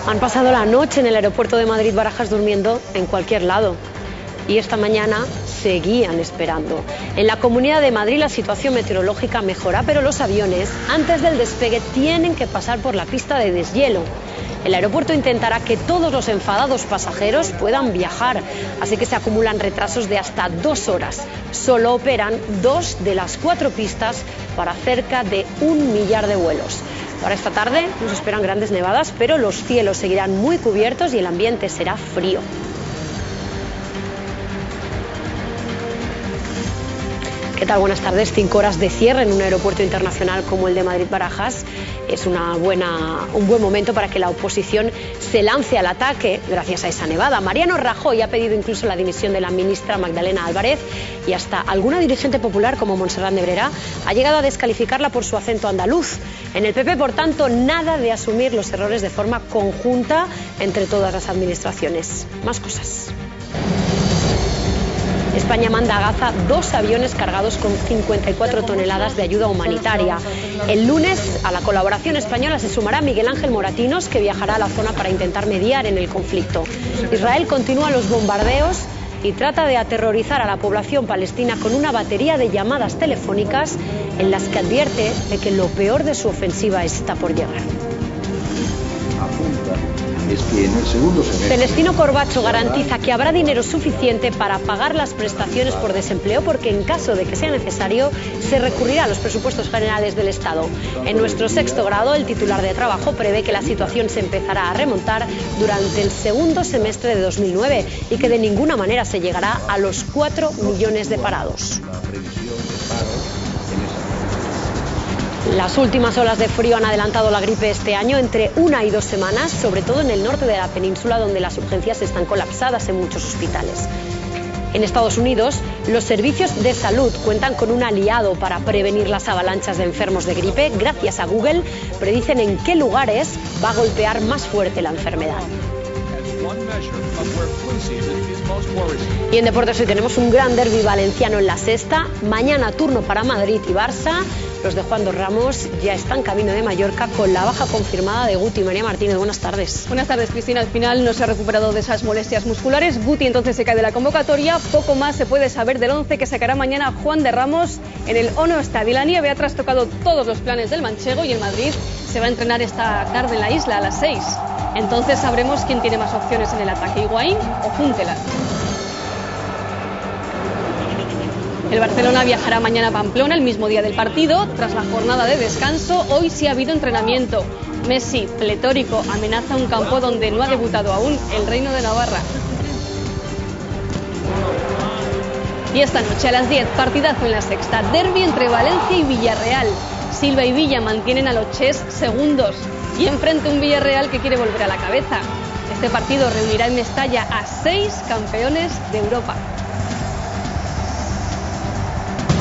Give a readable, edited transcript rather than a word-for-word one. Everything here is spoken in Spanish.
Han pasado la noche en el aeropuerto de Madrid-Barajas durmiendo en cualquier lado y esta mañana seguían esperando. En la Comunidad de Madrid la situación meteorológica mejora, pero los aviones antes del despegue tienen que pasar por la pista de deshielo. El aeropuerto intentará que todos los enfadados pasajeros puedan viajar, así que se acumulan retrasos de hasta 2 horas. Solo operan 2 de las 4 pistas para cerca de 1 millar de vuelos. Para esta tarde nos esperan grandes nevadas, pero los cielos seguirán muy cubiertos y el ambiente será frío. ¿Qué tal? Buenas tardes. 5 horas de cierre en un aeropuerto internacional como el de Madrid-Barajas es un buen momento para que la oposición se lance al ataque gracias a esa nevada. Mariano Rajoy ha pedido incluso la dimisión de la ministra Magdalena Álvarez y hasta alguna dirigente popular como Montserrat Nebrera ha llegado a descalificarla por su acento andaluz. En el PP, por tanto, nada de asumir los errores de forma conjunta entre todas las administraciones. Más cosas. España manda a Gaza 2 aviones cargados con 54 toneladas de ayuda humanitaria. El lunes a la colaboración española se sumará Miguel Ángel Moratinos, que viajará a la zona para intentar mediar en el conflicto. Israel continúa los bombardeos y trata de aterrorizar a la población palestina con una batería de llamadas telefónicas en las que advierte de que lo peor de su ofensiva está por llegar. Es que en el segundo semestre... Celestino Corbacho garantiza que habrá dinero suficiente para pagar las prestaciones por desempleo, porque en caso de que sea necesario se recurrirá a los presupuestos generales del Estado. En nuestro 6º grado, el titular de Trabajo prevé que la situación se empezará a remontar durante el segundo semestre de 2009 y que de ninguna manera se llegará a los 4 millones de parados. Las últimas olas de frío han adelantado la gripe este año entre 1 y 2 semanas, sobre todo en el norte de la península, donde las urgencias están colapsadas en muchos hospitales. En Estados Unidos, los servicios de salud cuentan con un aliado para prevenir las avalanchas de enfermos de gripe. Gracias a Google, predicen en qué lugares va a golpear más fuerte la enfermedad. Y en deportes hoy tenemos un gran derbi valenciano en la sexta. Mañana turno para Madrid y Barça. Los de Juan Dos Ramos ya están camino de Mallorca con la baja confirmada de Guti. María Martínez, buenas tardes. Buenas tardes, Cristina. Al final no se ha recuperado de esas molestias musculares. Guti entonces se cae de la convocatoria. Poco más se puede saber del 11 que sacará mañana Juan de Ramos en el Ono Estadio. La nieve ha trastocado todos los planes del manchego y en Madrid se va a entrenar esta tarde en la isla a las 6. Entonces sabremos quién tiene más opciones en el ataque, Higuaín o Huntelaar. El Barcelona viajará mañana a Pamplona, el mismo día del partido. Tras la jornada de descanso, hoy sí ha habido entrenamiento. Messi, pletórico, amenaza un campo donde no ha debutado aún, el Reino de Navarra. Y esta noche a las 10, partidazo en la sexta, derbi entre Valencia y Villarreal. Silva y Villa mantienen a los Ches segundos y enfrente un Villarreal que quiere volver a la cabeza. Este partido reunirá en Mestalla a 6 campeones de Europa.